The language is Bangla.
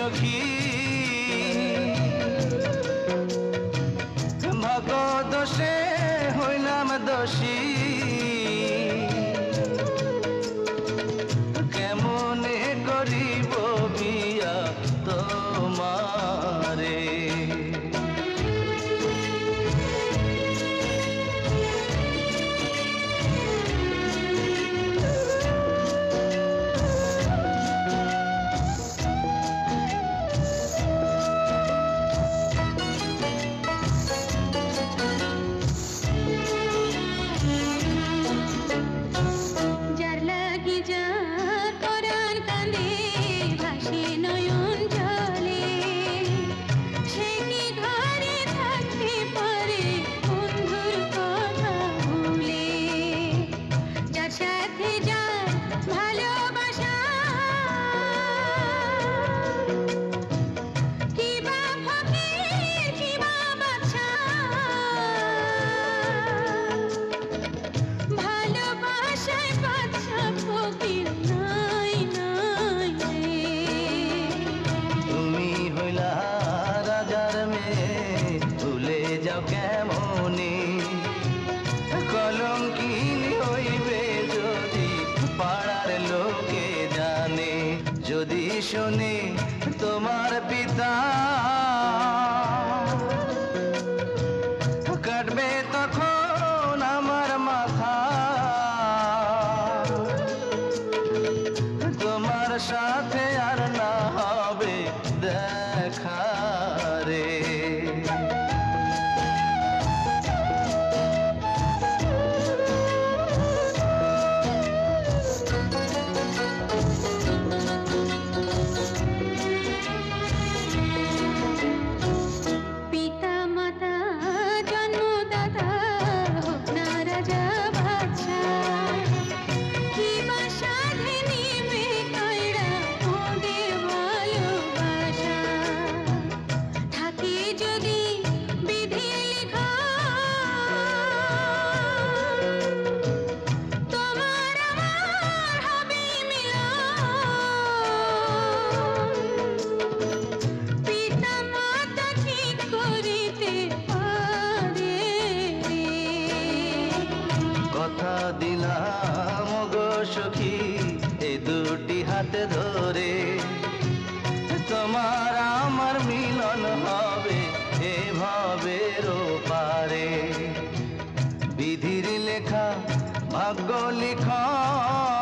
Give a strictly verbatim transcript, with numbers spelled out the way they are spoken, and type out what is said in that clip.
সখী ভাগ্য দোষে হইলাম দোষী কেমনে করিব বিয়া তোমারে কেমনে কলঙ্কিনী হইবে যদি পাড়ার লোকে জানে যদি শোনে তোমার পিতা কাটবে তখন আমার মাথা তোমার সাথে আর না হবে দেখা রে কথা দিলাম গো সখী এই দুটি হাতে ধরে তোমার আমার মিলন হবে এভাবে পারে বিধির লেখা ভাগ্য লিখন